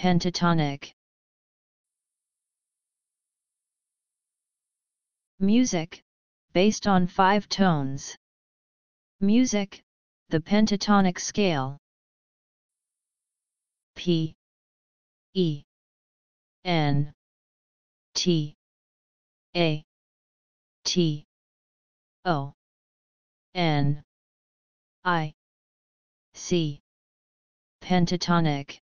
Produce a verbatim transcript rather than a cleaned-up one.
pentatonic. Music, based on five tones. Music, the pentatonic scale. P, E, N, T, A, T, O, N, I, C. Pentatonic.